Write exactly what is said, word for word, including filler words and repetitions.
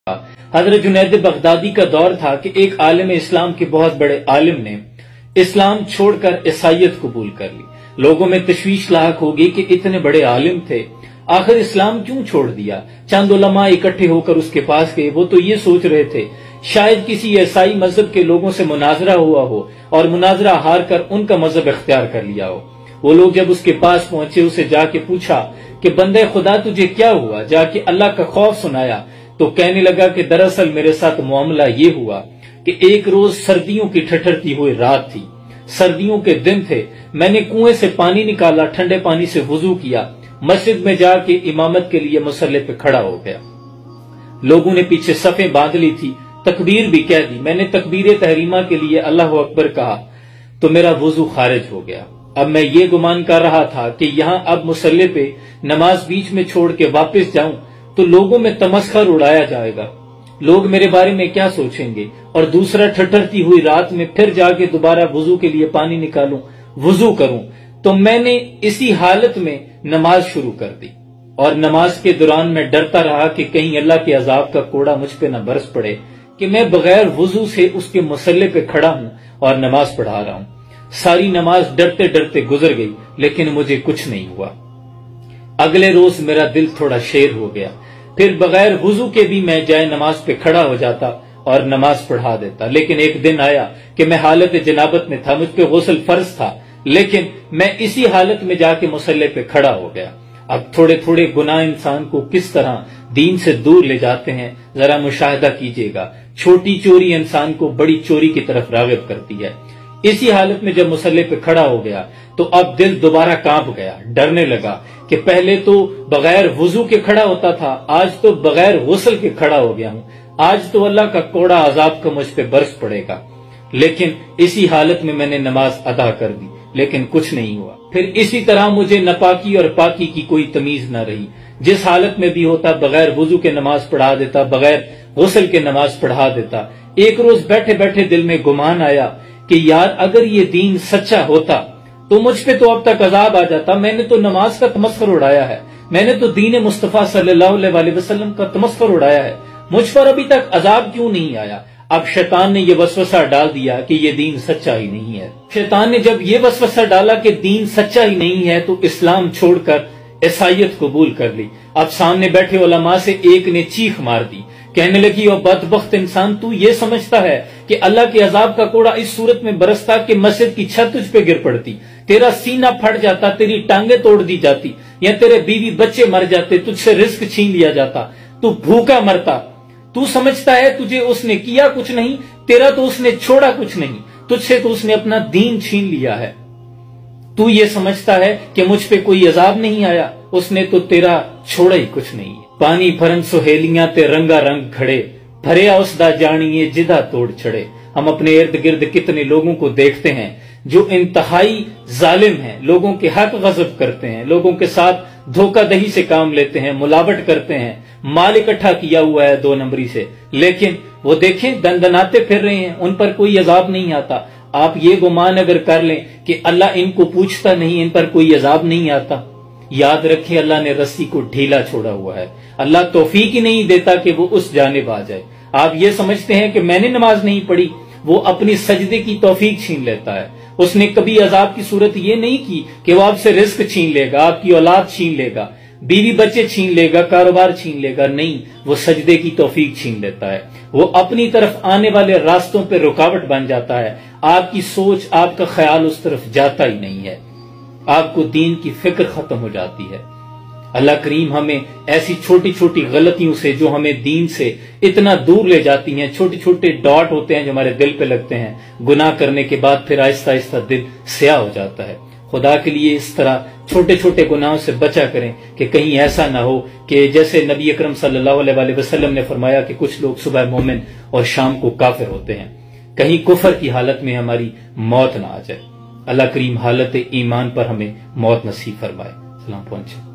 حضرت جنید بغدادی کا دور تھا کہ ایک عالم اسلام کے بہت بڑے عالم نے اسلام چھوڑ کر عیسائیت قبول کر لی۔ لوگوں میں تشویش لاحق ہوگی کہ اتنے بڑے عالم تھے، آخر اسلام کیوں چھوڑ دیا؟ چند علماء اکٹھے ہو کر اس کے پاس گئے۔ وہ تو یہ سوچ رہے تھے شاید کسی عیسائی مذہب کے لوگوں سے مناظرہ ہوا ہو اور مناظرہ ہار کر ان کا مذہب اختیار کر لیا ہو۔ وہ لوگ جب اس کے پاس پہنچے، اسے جا کے پوچھا کہ بندے خدا تجھے کیا ہوا؟ جا کے اللہ کا خوف سنایا تو کہنے لگا کہ دراصل میرے ساتھ معاملہ یہ ہوا کہ ایک روز سردیوں کی ٹھٹھرتی ہوئی رات تھی، سردیوں کے دن تھے، میں نے کنویں سے پانی نکالا، ٹھنڈے پانی سے وضو کیا، مسجد میں جا کے امامت کے لیے مصلی پہ کھڑا ہو گیا۔ لوگوں نے پیچھے صفیں باندھ لی تھی، تکبیر بھی کہہ دی، میں نے تکبیر تحریمہ کے لیے اللہ اکبر کہا تو میرا وضو خارج ہو گیا۔ اب میں یہ گمان کر رہا تھا کہ یہاں اب مصلی پہ نماز بیچ میں چھوڑ کے واپس جاؤں تو لوگوں میں تمسخر اڑایا جائے گا، لوگ میرے بارے میں کیا سوچیں گے، اور دوسرا ٹھٹھرتی ہوئی رات میں پھر جا کے دوبارہ وضو کے لیے پانی نکالوں، وضو کروں۔ تو میں نے اسی حالت میں نماز شروع کر دی، اور نماز کے دوران میں ڈرتا رہا کہ کہیں اللہ کے عذاب کا کوڑا مجھ پہ نہ برس پڑے کہ میں بغیر وضو سے اس کے مصلی پہ کھڑا ہوں اور نماز پڑھا رہا ہوں۔ ساری نماز ڈرتے ڈرتے گزر گئی لیکن مجھے کچھ نہیں ہوا۔ اگلے روز میرا دل تھوڑا شیر ہو گیا، پھر بغیر وضو کے بھی میں جائے نماز پہ کھڑا ہو جاتا اور نماز پڑھا دیتا۔ لیکن ایک دن آیا کہ میں حالت جنابت میں تھا، مجھ پہ غسل فرض تھا، لیکن میں اسی حالت میں جا کے مصلی پہ کھڑا ہو گیا۔ اب تھوڑے تھوڑے گناہ انسان کو کس طرح دین سے دور لے جاتے ہیں ذرا مشاہدہ کیجئے گا۔ چھوٹی چوری انسان کو بڑی چوری کی طرف راغب کرتی ہے۔ اسی حالت میں جب مصلی پہ کھڑا ہو گیا تو اب دل دوبارہ کانپ گیا، ڈرنے لگا کہ پہلے تو بغیر وضو کے کھڑا ہوتا تھا، آج تو بغیر غسل کے کھڑا ہو گیا ہوں، آج تو اللہ کا کوڑا عذاب کا مجھ پہ برس پڑے گا۔ لیکن اسی حالت میں میں نے نماز ادا کر دی لیکن کچھ نہیں ہوا۔ پھر اسی طرح مجھے ناپاکی اور پاکی کی کوئی تمیز نہ رہی، جس حالت میں بھی ہوتا بغیر وضو کے نماز پڑھا دیتا، بغیر غسل کے نماز پڑھا دیتا۔ ایک روز بیٹھے بیٹھے دل میں گمان آیا کہ یار اگر یہ دین سچا ہوتا تو مجھ پہ تو اب تک عذاب آ جاتا، میں نے تو نماز کا تمسخر اڑایا ہے، میں نے تو دین مصطفیٰ صلی اللہ علیہ وسلم کا تمسخر اڑایا ہے، مجھ پر ابھی تک عذاب کیوں نہیں آیا؟ اب شیطان نے یہ وسوسہ ڈال دیا کہ یہ دین سچا ہی نہیں ہے۔ شیطان نے جب یہ وسوسہ ڈالا کہ دین سچا ہی نہیں ہے تو اسلام چھوڑ کر عیسائیت قبول کر لی۔ اب سامنے بیٹھے علماء سے ایک نے چیخ مار دی، کہنے لگی او بدبخت انسان، تو یہ سمجھتا ہے کہ اللہ کے عذاب کا کوڑا اس صورت میں برستا کہ مسجد کی چھت تجھ پہ گر پڑتی، تیرا سینہ پھٹ جاتا، تیری ٹانگیں توڑ دی جاتی، یا تیرے بیوی بچے مر جاتے، تجھ سے رزق چھین لیا جاتا، تو بھوکا مرتا۔ تو سمجھتا ہے تجھے اس نے کیا کچھ نہیں، تیرا تو اس نے چھوڑا کچھ نہیں، تجھ سے تو اس نے اپنا دین چھین لیا ہے۔ تو یہ سمجھتا ہے کہ مجھ پہ کوئی عذاب نہیں آیا، اس نے تو تیرا چھوڑا ہی کچھ نہیں۔ پانی بھرن سہیلیاں تے رنگا رنگ کھڑے، بھریا اس دا جانیے جدا توڑ چھڑے۔ ہم اپنے ارد گرد کتنے لوگوں کو دیکھتے ہیں جو انتہائی ظالم ہیں، لوگوں کے حق غصب کرتے ہیں، لوگوں کے ساتھ دھوکہ دہی سے کام لیتے ہیں، ملاوٹ کرتے ہیں، مال اکٹھا کیا ہوا ہے دو نمبری سے، لیکن وہ دیکھیں دندناتے پھر رہے ہیں، ان پر کوئی عذاب نہیں آتا۔ آپ یہ گمان اگر کر لیں کہ اللہ ان کو پوچھتا نہیں، ان پر کوئی عذاب نہیں آتا، یاد رکھیں اللہ نے رسی کو ڈھیلا چھوڑا ہوا ہے، اللہ توفیق ہی نہیں دیتا کہ وہ اس جانب آ جائے۔ آپ یہ سمجھتے ہیں کہ میں نے نماز نہیں پڑھی، وہ اپنی سجدے کی توفیق چھین لیتا ہے۔ اس نے کبھی عذاب کی صورت یہ نہیں کی کہ وہ آپ سے رزق چھین لے گا، آپ کی اولاد چھین لے گا، بیوی بچے چھین لے گا، کاروبار چھین لے گا، نہیں، وہ سجدے کی توفیق چھین لیتا ہے، وہ اپنی طرف آنے والے راستوں پہ رکاوٹ بن جاتا ہے، آپ کی سوچ، آپ کا خیال اس طرف جاتا ہی نہیں ہے، آپ کو دین کی فکر ختم ہو جاتی ہے۔ اللہ کریم ہمیں ایسی چھوٹی چھوٹی غلطیوں سے جو ہمیں دین سے اتنا دور لے جاتی ہیں، چھوٹے چھوٹے ڈاٹ ہوتے ہیں جو ہمارے دل پہ لگتے ہیں، گناہ کرنے کے بعد پھر آہستہ آہستہ دل سیاہ ہو جاتا ہے۔ خدا کے لیے اس طرح چھوٹے چھوٹے گناہوں سے بچا کریں کہ کہیں ایسا نہ ہو کہ جیسے نبی اکرم صلی اللہ علیہ وسلم نے فرمایا کہ کچھ لوگ صبح مومن اور شام کو کافر ہوتے ہیں، کہیں کفر کی حالت میں ہماری موت نہ آ جائے۔ اللہ کریم حالت ایمان پر ہمیں موت نصیب فرمائے۔ سلام پہنچے۔